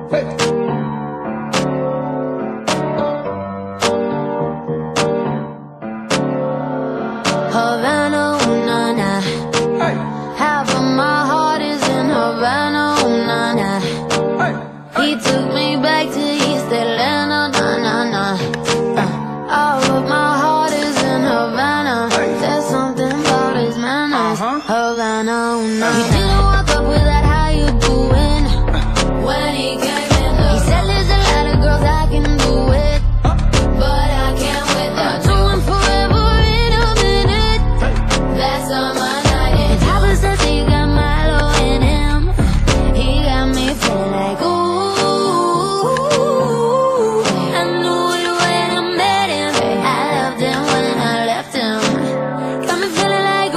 Havana, ooh, nah, nah. Half of my heart is in Havana, ooh, nah, nah. He took me back to East Atlanta, nah, nah, nah. All of my heart is in Havana. There's something about his manners. Havana, ooh, nah. He didn't walk up with that how you doing when he came in. He said there's a lot of girls I can do it, but I can't with them. Doing forever in a minute. That's on my night. And Papa says he got Milo in him. He got me feeling like ooh. I knew it when I met him. I loved him when I left him. Got me feeling like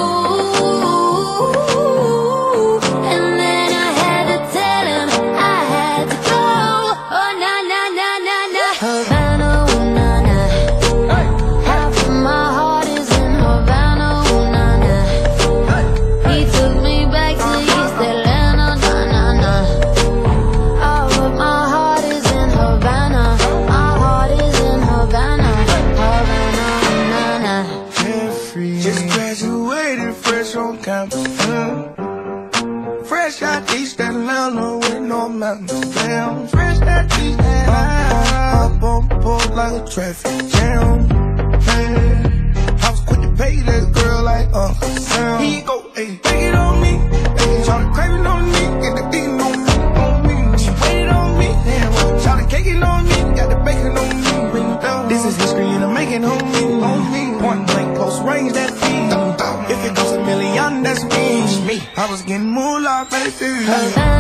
ooh. And then I had to tell him I had to go. Oh na na na na na. Havana, ooh, nah, nah. Half of my heart is in Havana, ooh, nah, nah. He took me back to East Atlanta, nah, nah, nah. All of my heart is in Havana. My heart is in Havana. Havana, ooh, nah, nah. Carefree. Just graduated fresh on campus. Fresh out East Atlanta with no mountains down. Fresh out East Atlanta. Up on board like a traffic jam. Man, I was quick to pay that girl like Uncle Sam. He go, hey, take it on me. Hey, try to crave it on me. Get the beating on me, on me. She waited on me. Damn, try to cake it on me. Got the bacon on me. This is history and I'm making on me. Point blank, close range, that feed. If it goes a million, that's me. I was getting moolah, baby.